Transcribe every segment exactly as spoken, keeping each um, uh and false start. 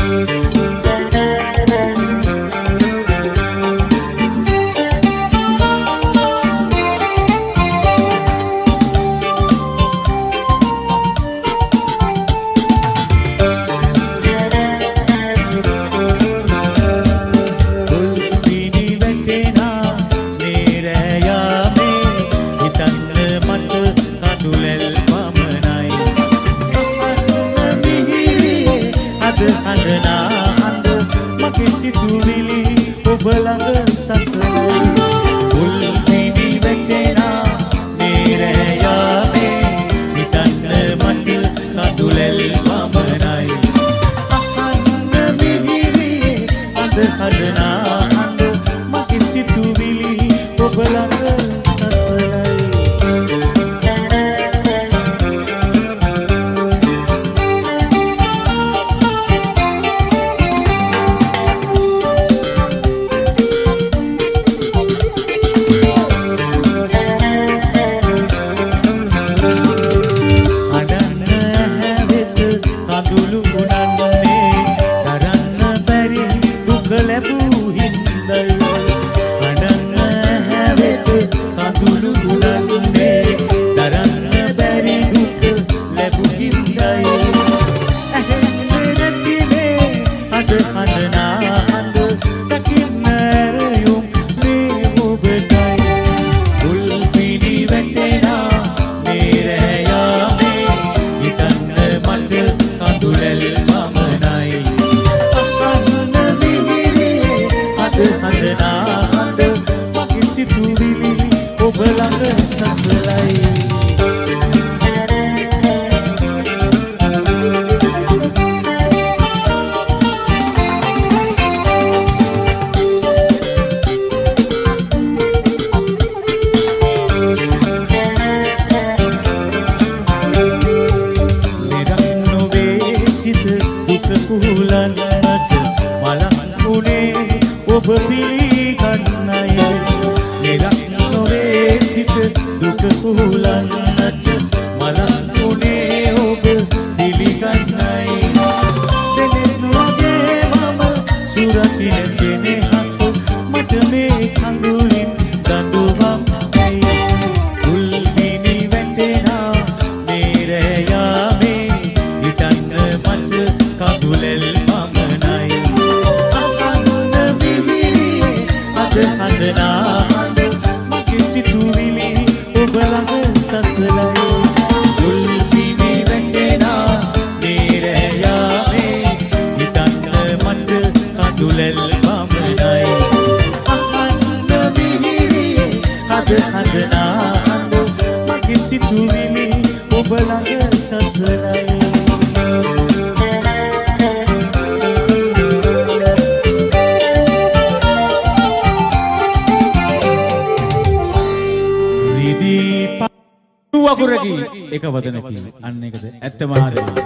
එක වදනකින් අන්න ඒකද ඇත්තම ආදරය.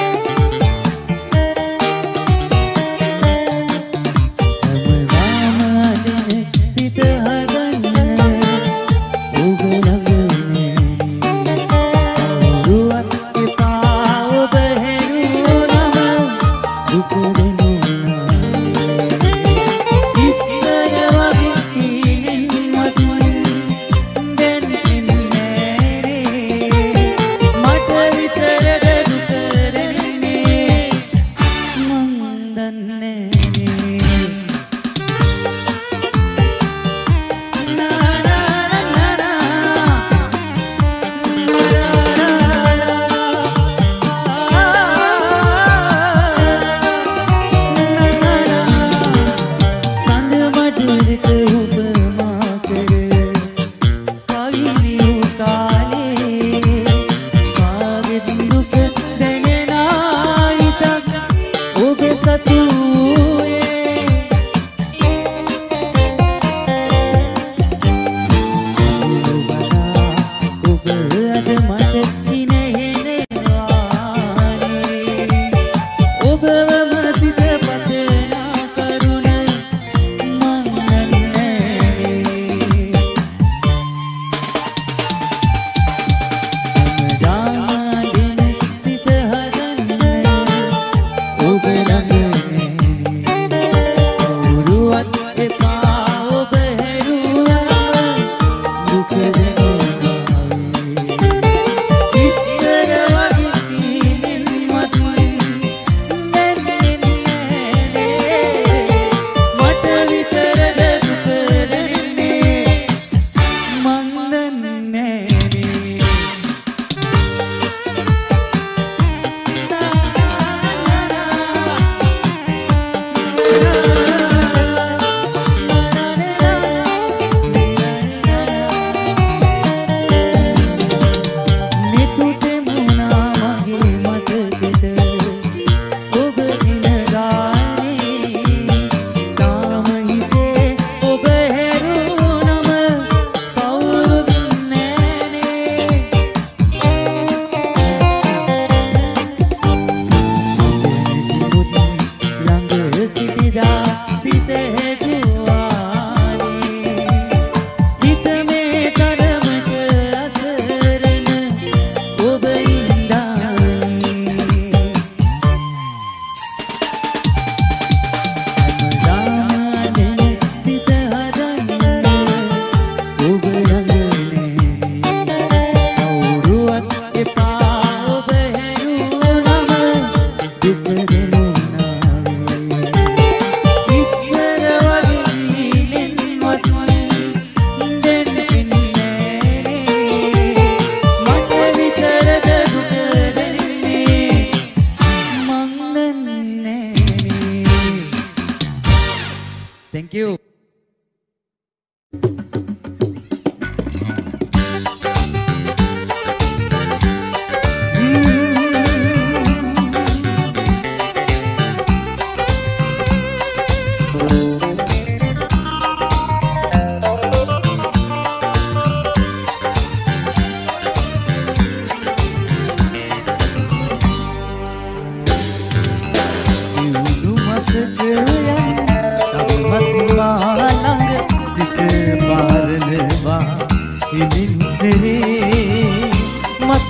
Mama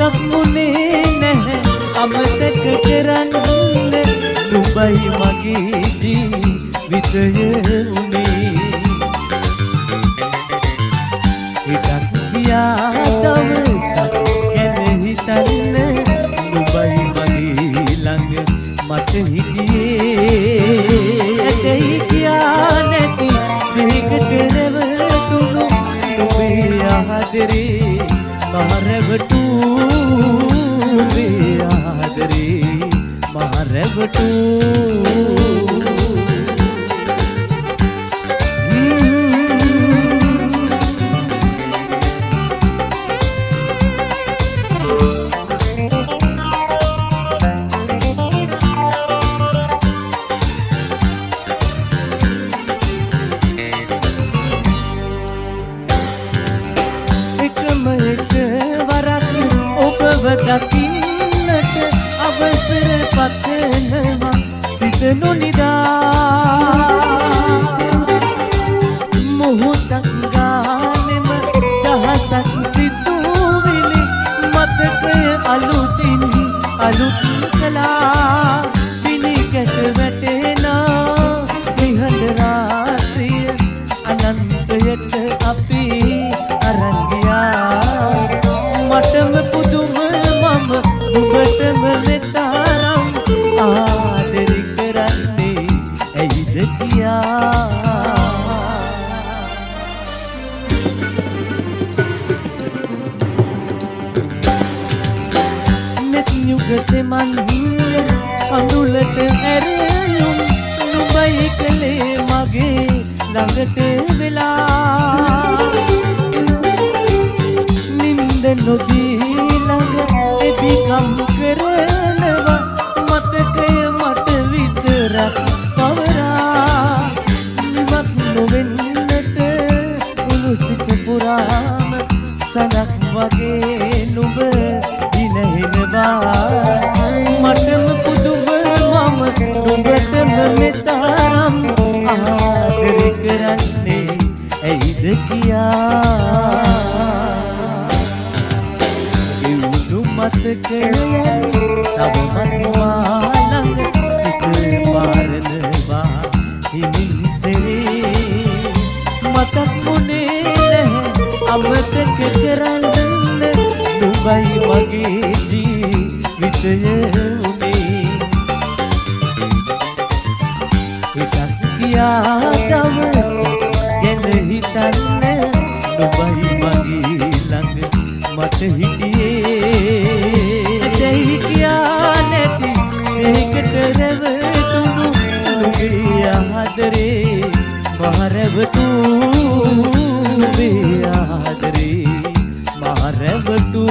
මතක් මුනේ නැහැ අමතක කරන්න නුඹයි මගේ ජීවිතය උනේ හිතක් ගියා දවසක් ගැන හිතන්න නුඹයි මගේ ළඟ මට හිටියේ ඇටයි කියා නැති දෙයකට රැවටුණු නුඹේ ආදරේ මහරැවටු නුඹේ ආදරේ මහරැවටු දකින්නට අවසර පතනවා සිත නොනිදා මොහොතක් ගානෙම දහසක් සිතුවිලි මතකය අලුතින් අලුත් කළා පිළිකැට වැටෙනා නිහඬ රාත්‍රිය අනන්තයට අපි අරන් ගියා මටම පුදුම නුඹටම මෙතරම් ආදරි කරන්නේ ඇයිද කියා net යුගතේ මන් අඳුලට ඇරයුම් නුඹයි කලේ මගේ ළඟට වෙලා නින්ද නොදී ළඟ එබිකම් කරනවා මතකය මට විතරක් පවරා නිමත් නොවෙන්නට උණු සිත පුරාම සඳක් වගේ නුඹ දිනෙනවා මටම පුදුම මම නුඹටම මෙතරම් ආදරේ කරන්නේ ඇයිද කියා මතකයන් තවමත් මාළඟ සිත පාරනවා හිමිසරේ මතක් මුනේ නැහැ අමතක කරන්න නුඹයි මගේ ජීවිතය උනේ හිතක් ගියා දවස ගැන හිතන්න නුඹයි මගේ ළඟ මට හිටියේ ඇටයි කියා නැති දෙයකට රැවටුණු නුඹේ ආදරේ මහරැවටු නුඹේ ආදරේ මහරැවටු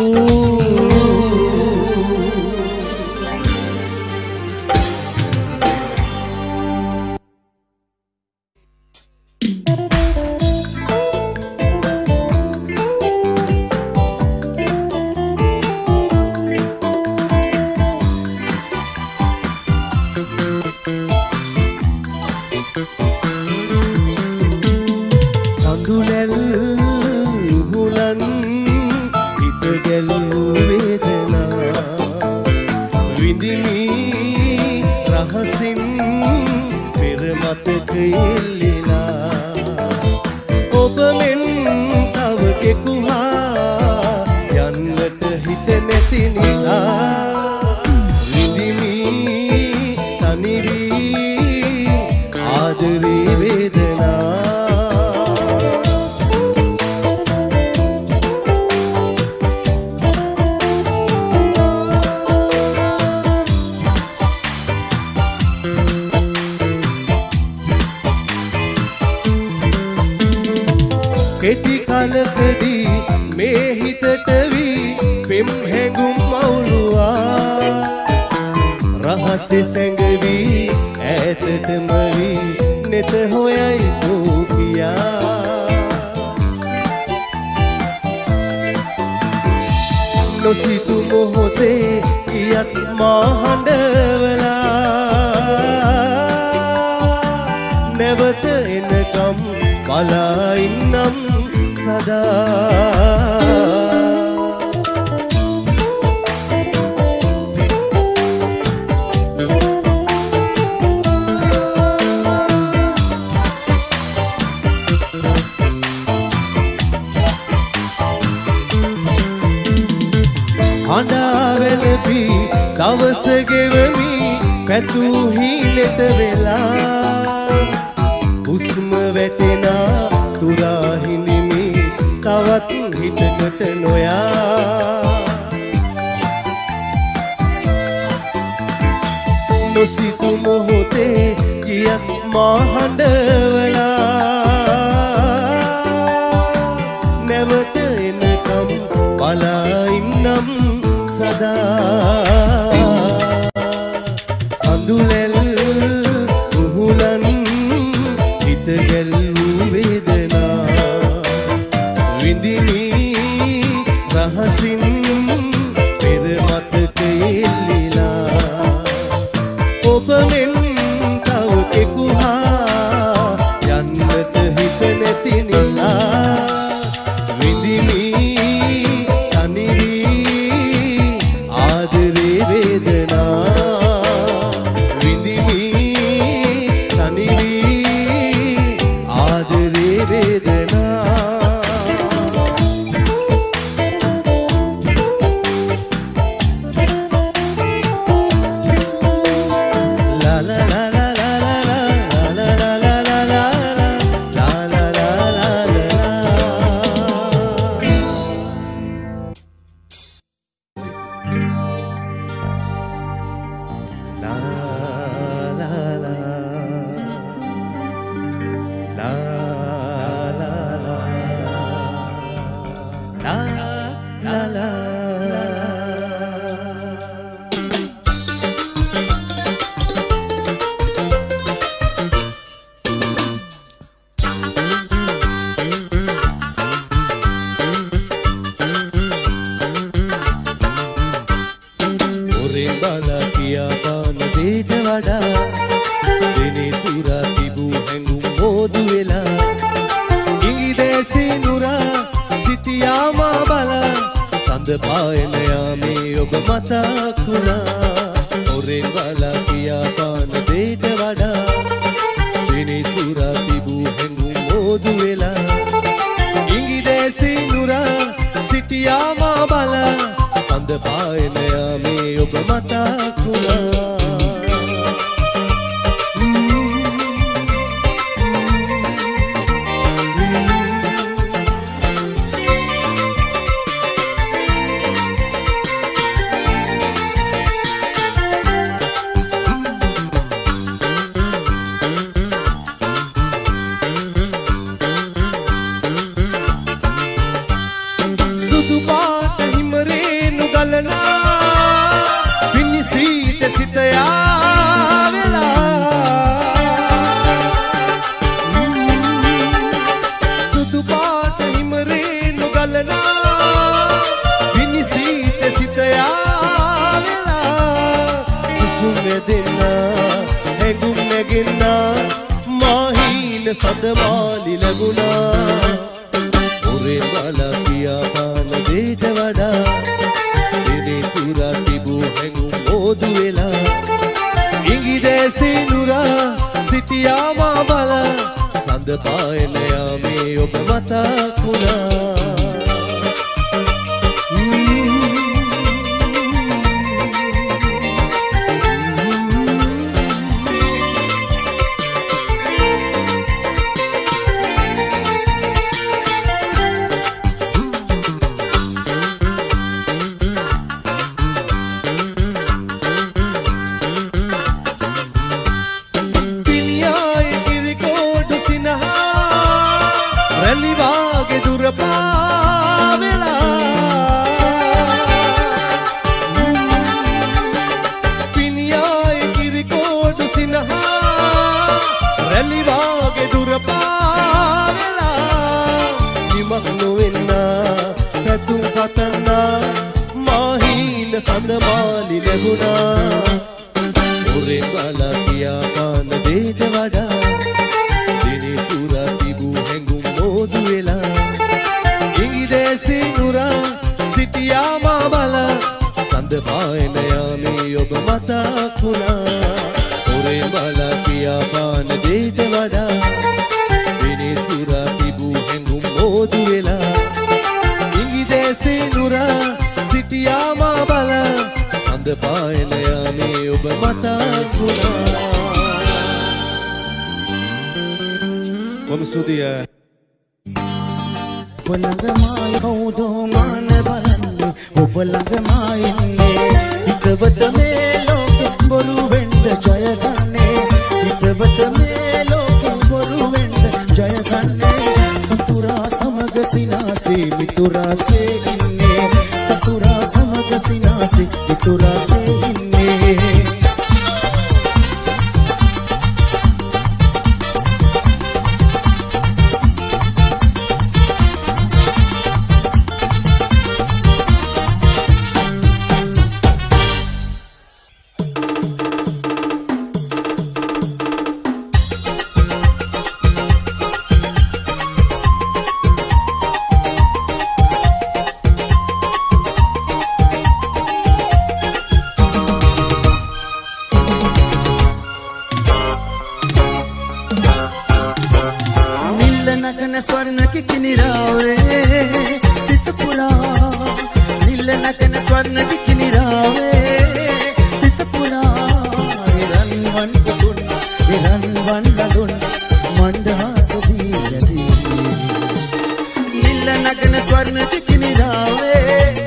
කෙටි කලකදී මේ හිතට වී පෙම් හැඟුම් මවුලුවා රහසේ සැඟවි ඈතටම වී නෙත හොයයි දූපියා නොසිතු මොහොතේ කියත් මා හඬවලා නැවත එනකම් බලා ඉන්නම් සදා අඬාවැළපි දවස ගෙවමි පැතූ හීනෙට වෙලා හුස්ම වැටෙනා තුරා හිඳිමි තවත් හිතකට නොයා නොසිතු මොහොතේ ගියත් මා හඬවලා නැවත එනකම් බලා ඉන්නම් සදා අඳුලෙල් උහුලන් හිත ගැල්වූ වේදනා විඳිමි රහසින් පෙර මතකයේ එල්ලිලා ඔබ මෙන් තව කෙකුහා යන්නට හිත නැති නිසා විඳිමි සිටියා මා පායන යාමේ ඔබ මතක් වුණා. ඔබ සුදිය ඔබ ළඟමයි කවුදෝ මාන බලන්නේ ඔබ ළඟමයි ඉන්නේ හිතවත මේ ලෝකෙ බොරු වෙන්න ජය ගන්නේ හිතවත මේ ලෝකෙ බොරු වෙන්න ජය ගන්නේ සතුරා සමග සිනාසේ මිතුරාසේ ඉන්නේ සතුරා සමග සිනාසේ මිතුරාසේ ඉන්නේ नगन स्वर्ण की किनिरावे सित पुरा नील नगन स्वर्ण की किनिरावे सित पुरा रन वन गुण रन वन गुण मंदहास धीरदी नील नगन स्वर्ण की किनिरावे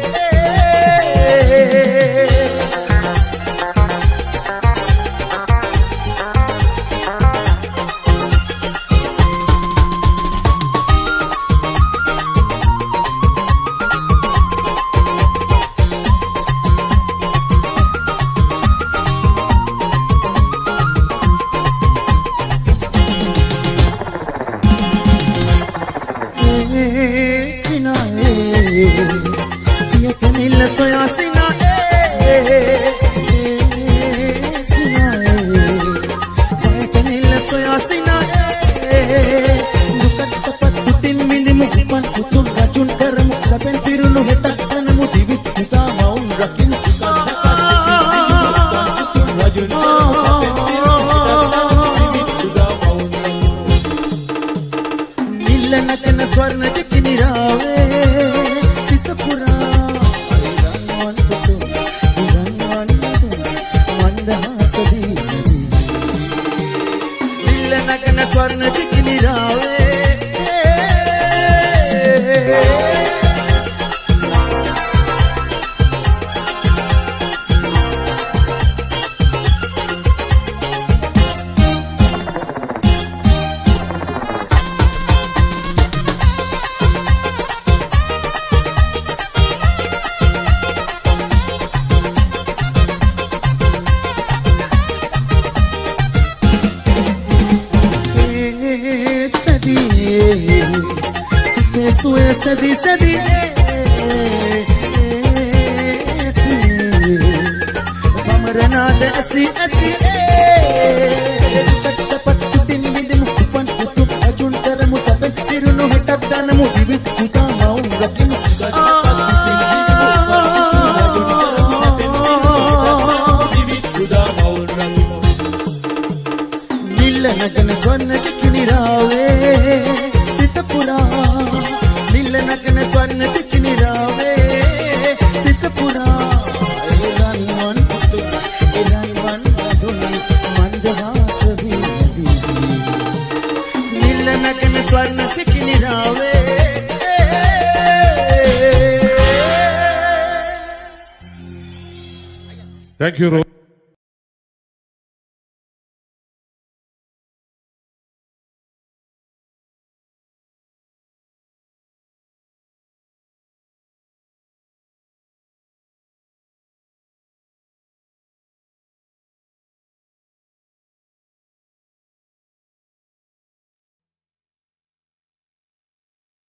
soya sina eh sina eh kanil soya sina eh dukat sapat putin mindi mukpan putul racun karmu saben pirulu hetak tanamu divit kita maun rakin kita putul racun saben pirulu hetak tanamu divit kita maun nilana kana swarna dikinirave sitapura नगन स्वर्ण दिखनिरावे Sue sadi sadi Pamarana de asi asi Dapat putin bidin kupan kutup ajun karamu sabes tirunu hetak danamu divit kita mau rakin Nila nagana swarna dikinirave sitapura Nila nagana swarna dikinirave sitapura Iran man putu Iran man adun mandahas dhiradi Nila nagana swarna dikinirave Thank you, Ro.